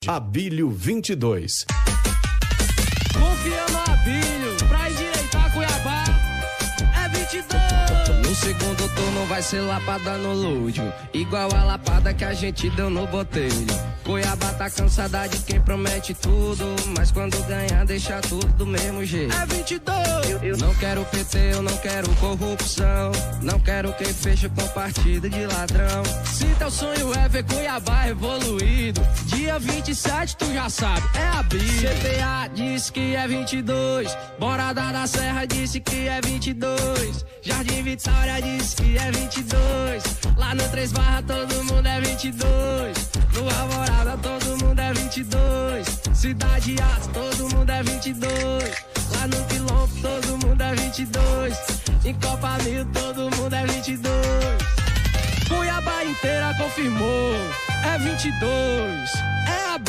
Abílio 22. Confia no Abílio, pra endireitar Cuiabá, é 22. No segundo turno vai ser lapada no Lúdio, igual a lapada que a gente deu no Botelho. Cuiabá tá cansada de quem promete tudo, mas quando ganhar deixa tudo do mesmo jeito. É 22. Eu não quero PT, eu não quero corrupção, não quero quem fecha com partido de ladrão. Se teu sonho é ver Cuiabá evoluído, dia 27 tu já sabe, é Abílio. CPA disse que é 22, Borada da Serra disse que é 22, Jardim Vitória disse que é 22, lá no 3 Barra todo mundo é 22, no Alvorada todo mundo é 22, Cidade Alta todo mundo é 22, lá no Quilombo todo mundo é 22, em Copa Mil todo mundo é 22. Cuiabá inteira confirmou, é 22, é a